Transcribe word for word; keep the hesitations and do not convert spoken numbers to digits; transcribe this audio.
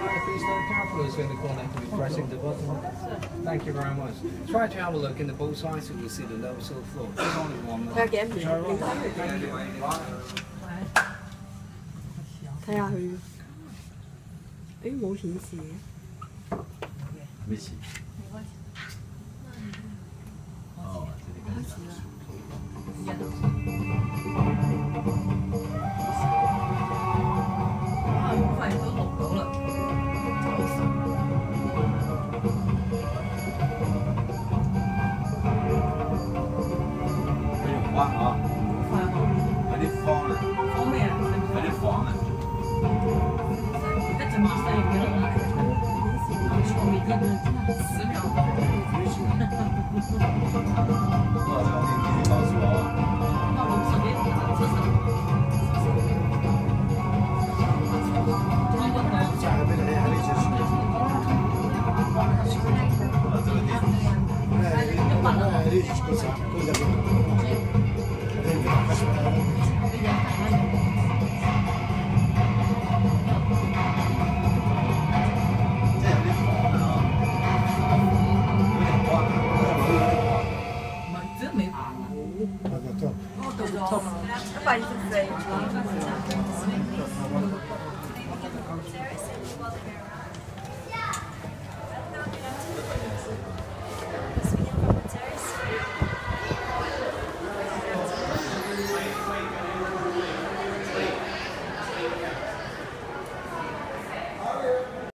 Please note careful is in the corner to be pressing the button. Thank you very much. Try to have a look in the both sides so you see the no sill floor. There's only one. 睇下幾多片？你睇下佢，誒冇顯示嘅。 未起。哦， 開始啦。 啊，好快都錄到啦。 佢用關啊！ 快喎！ 有啲方啊！ 方咩啊？ 有啲房啊！ 一陣話細幾多啦？我未見到，十秒。 多少张？你你告诉我啊！ 到六十幾，七十。中國嘅。 下邊你係呢隻樹。 啊，這個地方。 係呢隻個山。